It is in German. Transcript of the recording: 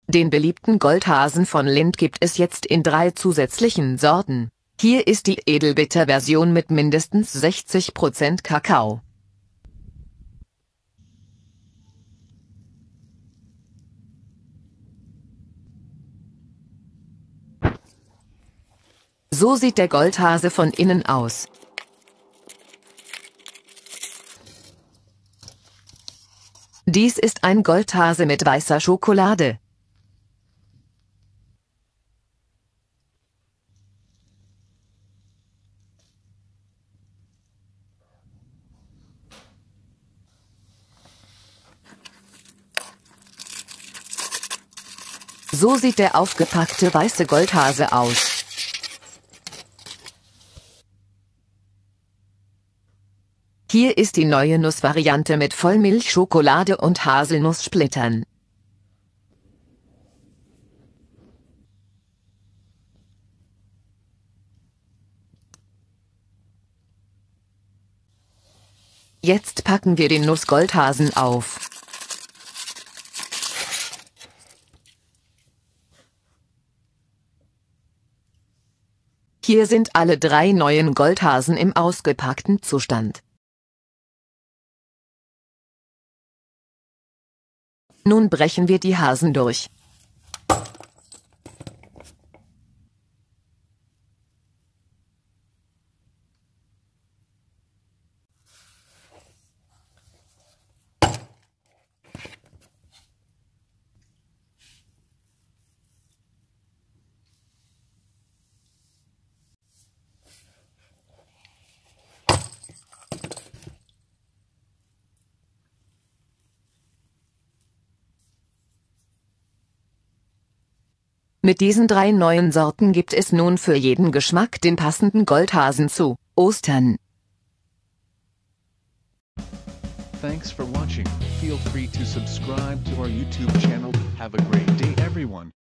Den beliebten Goldhasen von Lindt gibt es jetzt in 3 zusätzlichen Sorten. Hier ist die Edelbitter-Version mit mindestens 60% Kakao. So sieht der Goldhase von innen aus. Dies ist ein Goldhase mit weißer Schokolade. So sieht der aufgepackte weiße Goldhase aus. Hier ist die neue Nussvariante mit Vollmilchschokolade und Haselnusssplittern. Jetzt packen wir den Nussgoldhasen auf. Hier sind alle 3 neuen Goldhasen im ausgepackten Zustand. Nun brechen wir die Hasen durch. Mit diesen 3 neuen Sorten gibt es nun für jeden Geschmack den passenden Goldhasen zu Ostern. Thanks for watching. Feel free to subscribe to our YouTube channel. Have a great day, everyone.